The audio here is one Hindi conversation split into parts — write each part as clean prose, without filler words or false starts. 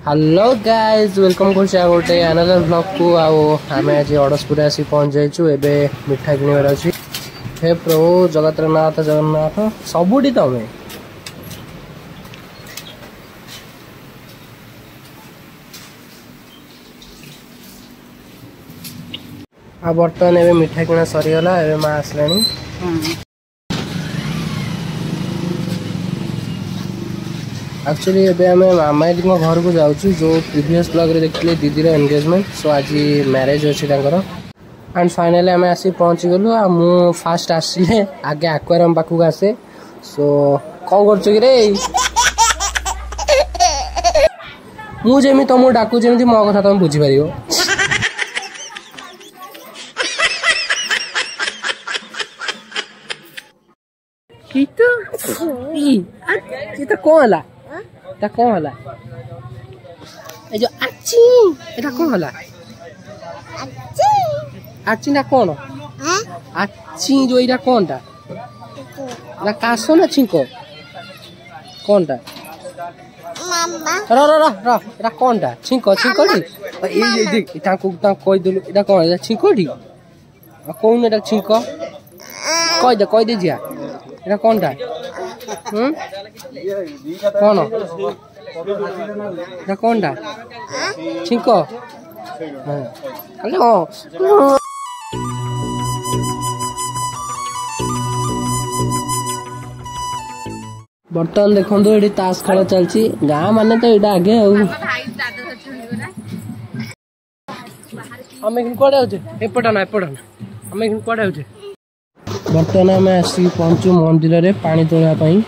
हेलो गाइज वेलकम कर गोटे अनदर ब्लॉग को आम आज अड़सपुर आसी पहुँच जाइए एवं मिठा किणवार अच्छी। हे प्रभु जगतनाथ जगन्नाथ सबुठी तमें आ बर्तमान एवं मिठा किणा सरीगला एवं माँ आसला। एक्चुअली एबे आम मामा दी घर को जाऊँ जो प्रीवियस ब्लॉग रे देखते दीदी एंगेजमेंट सो आज मैरिज अच्छी एंड फाइनली आम आसी पहुँची गलु। आ मु फास्ट आसिले आगे एक्वेरियम पाखक आसे सो कौन कर रे मुझे तुमको डाकू जमी मो कथा तुम बुझीपर कौन है कौन है ए जो आची एटा कौन है आची ना कौन आची जो इरा कौन टा ना कासो ना छिंको कौन टा रो रो रो रो एटा कौन टा छिंको छिंको डी ए देख इटा को ता कोइ देलु एटा कौन है छिंको डी कौन एटा छिंको कह दे जिया एटा कौन टा कौन एटा कौन टा छिंको हेलो बर्तमान देखो ये ताश खेल चलती गाँ माने तो यहाँ आगे आम कड़े एपटना एपटना आम कड़े बर्तमान आम आसिक पहुँचु मंदिर में पानी तोड़ापी।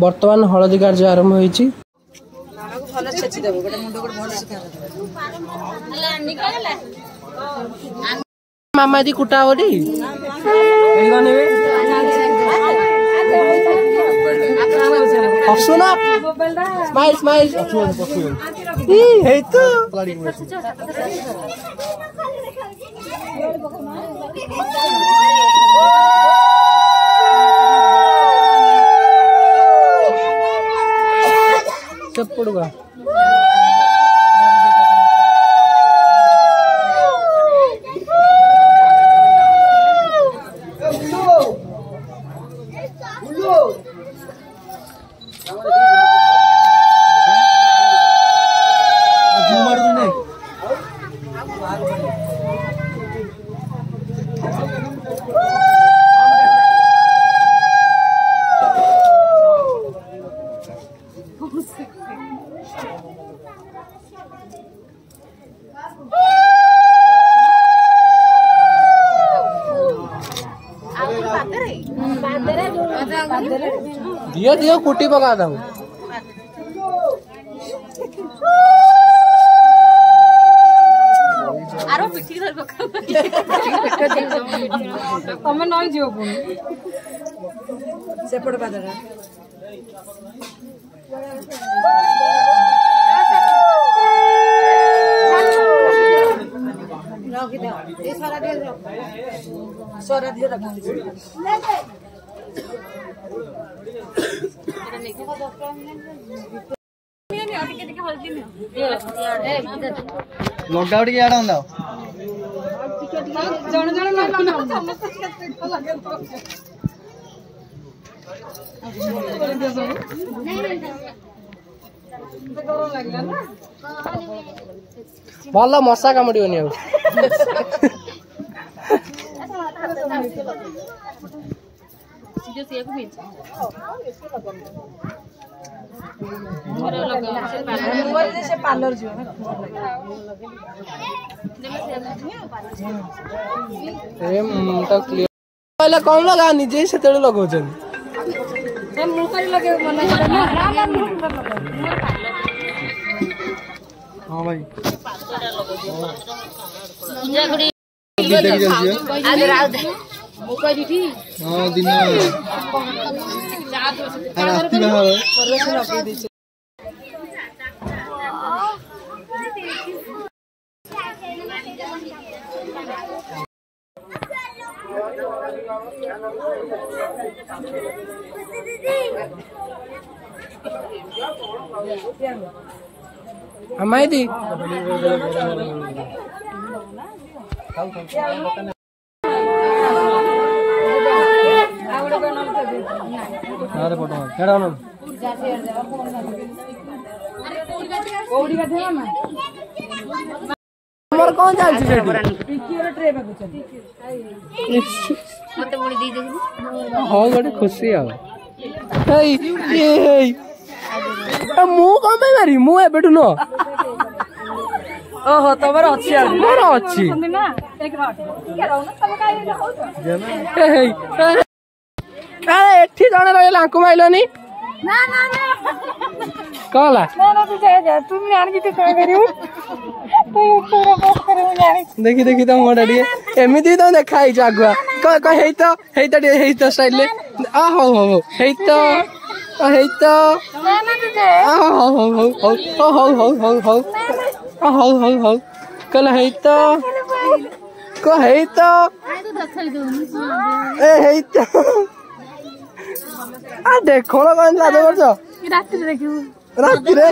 बर्तमान हलदी कार्य आरंभ होईची मामा दी कुटा ओडी हसुना स्माइल स्माइल हे तो చెప్పుడుగా दियो दियो कुटी पका था आरो पिठी धर पका तमे नई जियो पुनी सेपड़ पादरा रखि दे ए सारा दे सारा दे रख लॉकडाउन की आड़ा होंदा जण जण ना भल मशा कामुड़िबनी आ पार्लर जो पहले कौन लगा निजे से तेरे लगौछन मुंह पर लगे मन हां भाई हां दिन राती बाहर हमारी दी अरे फोटो केड़ा न ओडी का देवा ना हमर कौन जाल छी सेठी टिकियो ट्रे पे कुछ मते मुड़ी दी दे हो गडे खुशी आ हेई ए मु कौन पे मारी मु ए बेटु न ओहो तमर अछि मोर अछि ना एक रात के रहू ना तम काई रहू हेई अरे एठी जणे रहला आंकु माइलोनी ना ना ना कहला ना ना तू जा तुम जान की तो काय करियो तू पूरा पोस्ट करियो जानी देखी देखी तो मोडा डिए एमिति तो देखाई जागुआ क हेई तो स्टाइल ले आ हो हेई तो हेई तो ना ना तू जा आ हो कल हेई तो को हेई तो ए हेई तो आ देखो ना कौन लादो करछो रात रे देखियो रात रे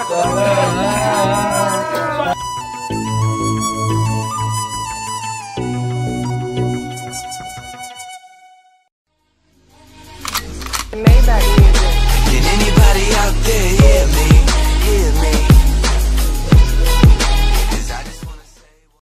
Can anybody out there hear me?